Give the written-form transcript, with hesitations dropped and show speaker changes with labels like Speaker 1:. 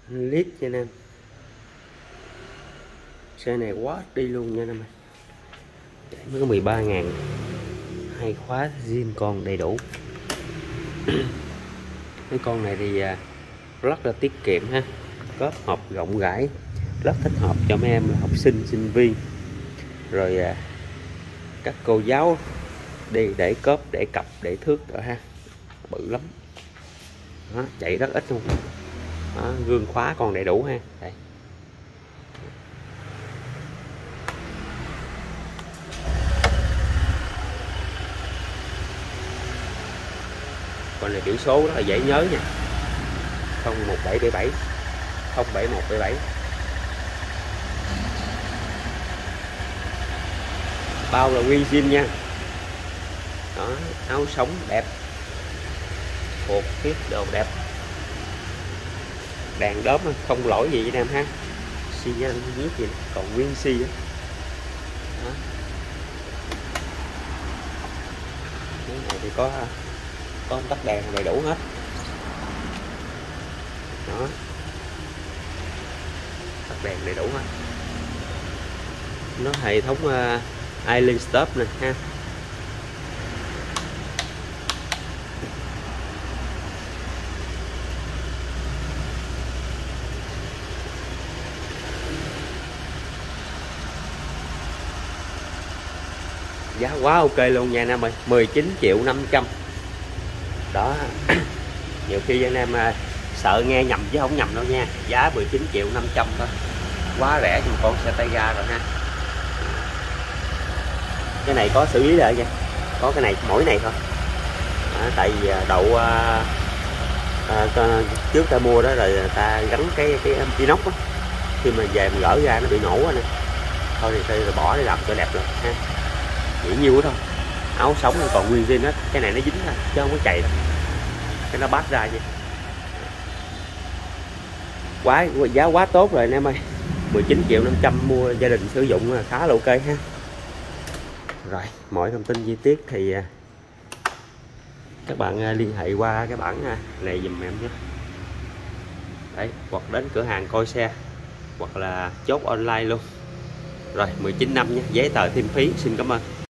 Speaker 1: lít nha anh em. Xe này quá đi luôn nha anh em. Mới có 13.000, hai khóa zin còn đầy đủ. Cái con này thì rất là tiết kiệm ha, cốp hộp rộng rãi, rất thích hợp cho mấy em là học sinh, sinh viên, rồi các cô giáo đi để cốp, để cặp, để thước rồi ha, bự lắm. Đó, chạy rất ít luôn. Đó, gương khóa còn đầy đủ ha. Đây. Con này biển số rất là dễ nhớ nha, 01777 07177. Bao là nguyên zin nha. Đó, áo sống đẹp, cột thiết đồ đẹp, đèn đóm không lỗi gì anh em ha. Xi nhan nhiếc gì còn nguyên xi đó. Đó. Cái này thì có tắt đèn đầy đủ hết. Đó, tắt đèn đầy đủ hết. Nó hệ thống Island Stop nè ha. Giá quá ok luôn nha anh em ơi, 19.500.000. Đó. Nhiều khi anh em sợ nghe nhầm chứ không nhầm đâu nha, giá 19.500.000 thôi, quá rẻ cho con xe tay ga rồi ha. Cái này có xử lý lại nha, có cái này mỗi này thôi. Tại vì đậu trước ta mua đó rồi ta gắn cái inox đó, khi mà về mình gỡ ra nó bị nổ nè, thôi thì tôi bỏ để làm cho đẹp rồi ha. Chỉ nhiêu thôi. Áo sống còn nguyên zin hết, cái này nó dính thôi chứ không có chày đâu, cái nó bát ra vậy. Giá quá tốt rồi anh em ơi, 19.500.000 mua gia đình sử dụng là khá là ok ha. Rồi mọi thông tin chi tiết thì các bạn liên hệ qua cái bảng này dùm em nhé. Đấy, hoặc đến cửa hàng coi xe, hoặc là chốt online luôn. Rồi 19 năm nhé, giấy tờ thêm phí. Xin cảm ơn.